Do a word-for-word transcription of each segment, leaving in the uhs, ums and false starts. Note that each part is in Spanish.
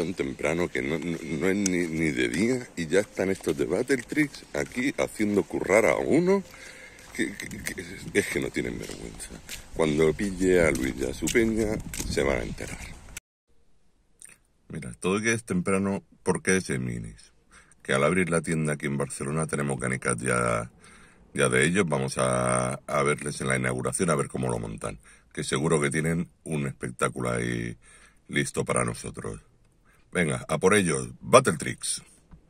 tan temprano que no, no, no es ni, ni de día y ya están estos de Battletrix aquí haciendo currar a uno que, que, que es que no tienen vergüenza. Cuando pille a Luis y a su peña se van a enterar. Mira, todo que es temprano porque es de minis. Que al abrir la tienda aquí en Barcelona tenemos ganicas ya, ya de ellos. Vamos a, a verles en la inauguración a ver cómo lo montan. Que seguro que tienen un espectáculo ahí listo para nosotros. Venga, a por ellos, Battletrix.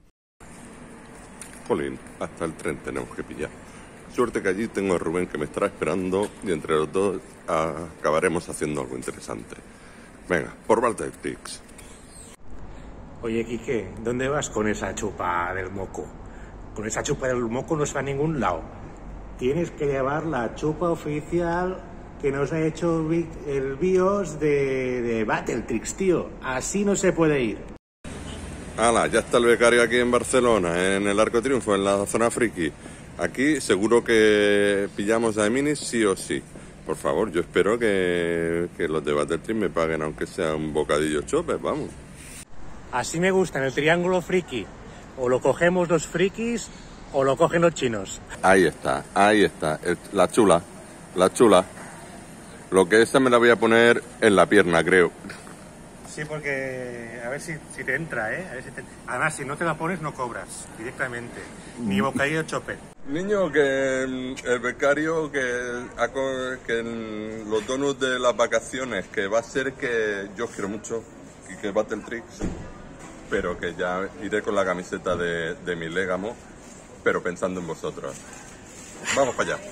Jolín, hasta el tren tenemos que pillar. Suerte que allí tengo a Rubén que me estará esperando y entre los dos acabaremos haciendo algo interesante. Venga, por Battletrix. Oye, Quique, ¿dónde vas con esa chupa del moco? Con esa chupa del moco no se va a ningún lado. Tienes que llevar la chupa oficial que nos ha hecho el BIOS de, de Battletrix, tío. Así no se puede ir. Hala, ya está el becario aquí en Barcelona, en el Arco Triunfo, en la zona friki. Aquí seguro que pillamos a Minis sí o sí. Por favor, yo espero que, que los de Battletrix me paguen, aunque sea un bocadillo chopes, vamos. Así me gusta, en el triángulo friki. O lo cogemos los frikis o lo cogen los chinos. Ahí está, ahí está, el, la chula, la chula. Lo que esta me la voy a poner en la pierna, creo. Sí, porque a ver si, si te entra, ¿eh? A ver si te... Además, si no te la pones, no cobras directamente. Ni bocadillo chopper. Niño, que el becario, que, que en los donuts de las vacaciones, que va a ser que yo os quiero mucho y que Battletrix, pero que ya iré con la camiseta de, de mi Légamo, pero pensando en vosotros. Vamos para allá.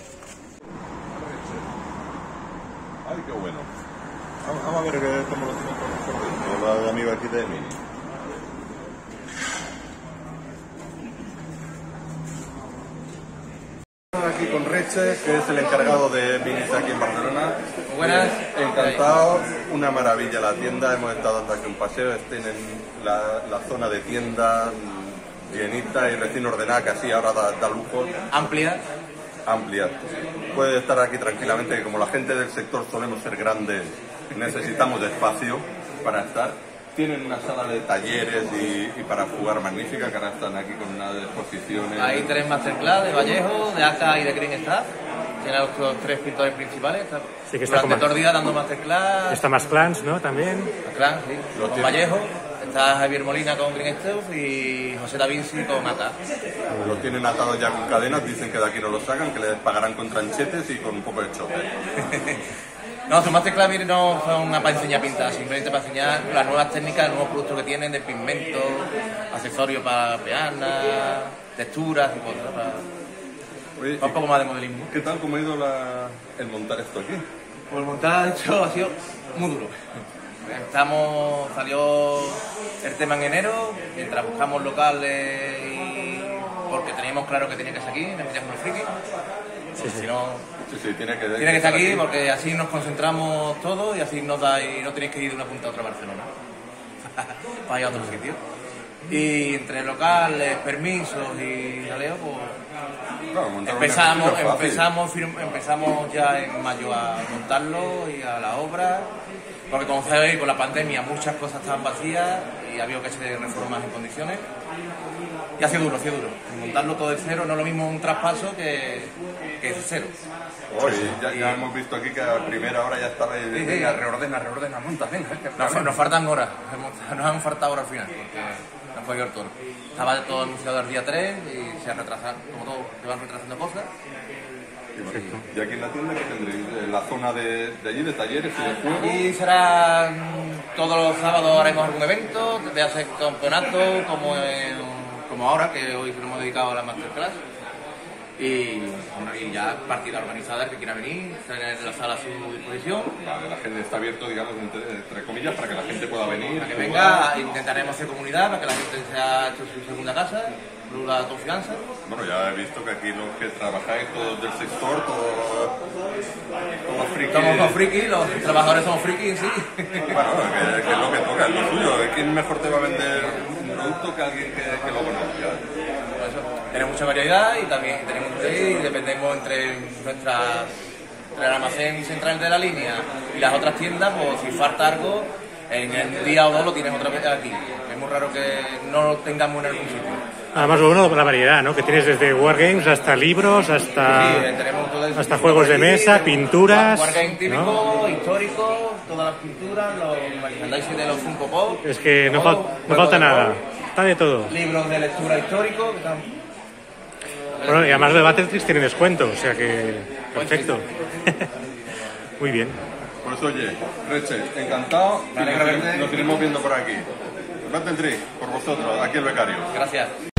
Ay, qué bueno. Vamos, vamos a ver que, cómo lo tienen con nosotros, los amigos aquí de Mini. Aquí con Reche, que es el encargado de Minis aquí en Barcelona. Buenas. Encantado, una maravilla la tienda, hemos estado dando aquí un paseo, tienen la, la zona de tienda llenita y recién ordenada, que así ahora da, da lujo. Amplia. Amplia. Puede estar aquí tranquilamente, que como la gente del sector solemos ser grandes, necesitamos espacio para estar. Tienen una sala de talleres y, y para jugar magnífica, que ahora están aquí con una de exposiciones. Hay tres masterclass de Vallejo, de A C A y de Green Staff. Tienen a los tres pintores principales. Está, sí, que está durante todo el día dando masterclass. Está más Clans, ¿no? También. Más Clans, sí. Con tiene. Vallejo. Está Javier Molina con Green Staff y José Da Vinci con A C A. Los tienen atados ya con cadenas, dicen que de aquí no los sacan, que les pagarán con tranchetes y con un poco de chope. No, su masterclass no son una para enseñar a pintar, simplemente para enseñar las nuevas técnicas, los nuevos productos que tienen de pigmentos, accesorios para peanas, texturas y cosas. Para... Oye, un poco más de modelismo. ¿Qué tal cómo ha ido la... el montar esto aquí? Pues el montar esto ha sido muy duro. Estamos, salió el tema en enero, mientras buscamos locales y... porque teníamos claro que tenía que ser aquí, en el Triángulo Friki. Sí, sí. Si no, sí, sí, tiene que, tiene que estar aquí, aquí porque así nos concentramos todos y así nos da, y no tenéis que ir de una punta a otra a Barcelona para ir a otro sitio. Y entre locales, permisos y jaleo, pues claro, empezamos, empezamos, empezamos ya en mayo a montarlo y a la obra, porque como sabéis, con la pandemia muchas cosas estaban vacías y había que hacer reformas en condiciones. Y ha sido duro, ha sido duro. Montarlo todo de cero no es lo mismo un traspaso que, que de cero. Oye, ya, ya hemos visto aquí que a primera hora ya estaba... Sí, venga, sí. reordena, reordena, monta, venga. Nos, nos faltan horas, nos han faltado horas al final, porque nos fue el toro. Estaba todo anunciado el día tres y se ha retrasado, como todo, se van retrasando cosas. Y aquí en la tienda, ¿qué tendréis? ¿En la zona de, de allí, de talleres y de juegos? Aquí será todos los sábados haremos algún evento, de hacer campeonato, como, en, como ahora, que hoy nos hemos dedicado a la masterclass. Y, bueno, y ya partida organizada, el que quiera venir, tener la sala a su disposición. Vale, la gente está abierto, digamos, entre, entre comillas, para que la gente pueda venir. Para que venga, intentaremos hacer comunidad, para que la gente sea hecho su segunda casa, la confianza. Bueno, ya he visto que aquí los que trabajáis, todos del sector, todos, todos frikis. Somos los frikis, los trabajadores somos frikis, sí. Bueno, que, que es lo que toca, es lo suyo. ¿Quién mejor te va a vender un producto que alguien que, que lo conozca? Tenemos mucha variedad y también tenemos y dependemos entre nuestras entre el almacén central de la línea y las otras tiendas, pues si falta algo, en el día o dos lo tienes otra vez aquí. Es muy raro que no lo tengamos en algún sitio. Además, lo bueno, la variedad, ¿no? Que tienes desde wargames hasta libros, hasta, Sí, tenemos todo eso. hasta juegos de mesa, pinturas. Wargame típico, ¿no? histórico, todas las pinturas, los merchandising de los Funko Pop. Es que no, todo, fal- no juegos falta de nada. rol, Está de todo. libros de lectura histórico. Que están... Bueno, y además de Battletrix tiene descuento, o sea que perfecto. Muy bien. Pues oye, Reche, encantado. Me alegra y nos, verte. nos iremos viendo por aquí. Battletrix, por vosotros, aquí el becario. Gracias.